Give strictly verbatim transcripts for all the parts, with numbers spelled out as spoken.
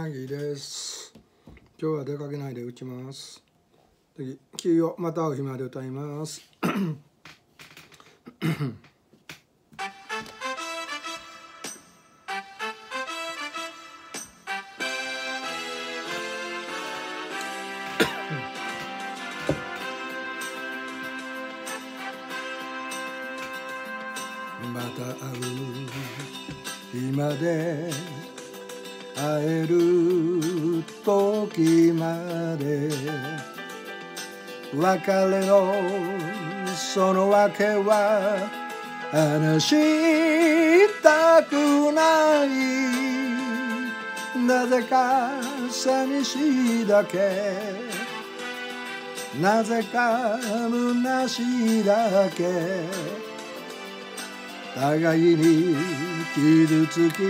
ナギです。今日は出かけないで打ちます。次、キーをまた会う日まで歌います。また会う日まで会える時まで別れのその訳は話したくない。なぜか寂しいだけ、なぜか虚しいだけ、互いに傷つき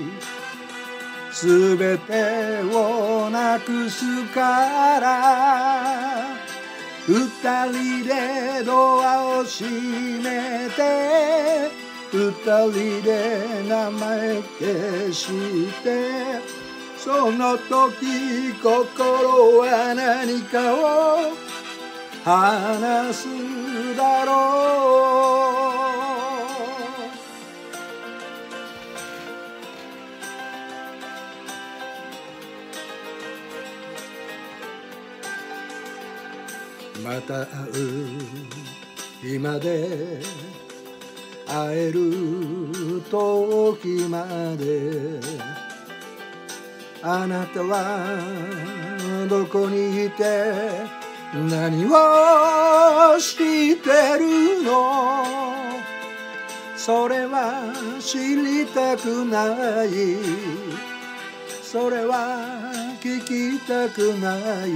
すべてをなくすから二人でドアを閉めて二人で名前消してその時心は何かを話すだろう。また会う日まで会える時まであなたはどこにいて何をしてるの？それは知りたくない、それは聞きたくない。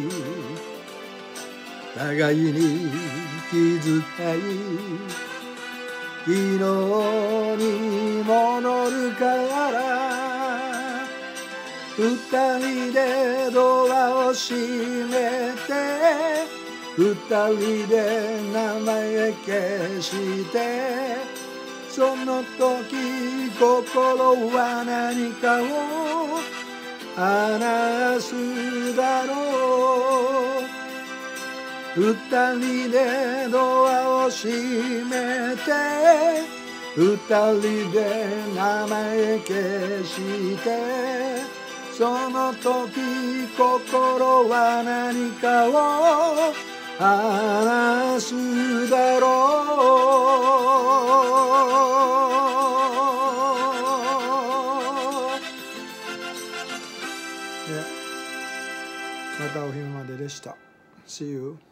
互いに気遣い昨日に戻るから二人でドアを閉めて二人で名前消してその時心は何かを話すだろう。二人でドアを閉めて二人で名前消してその時心は何かを話すだろう。またお昼まででした。See you.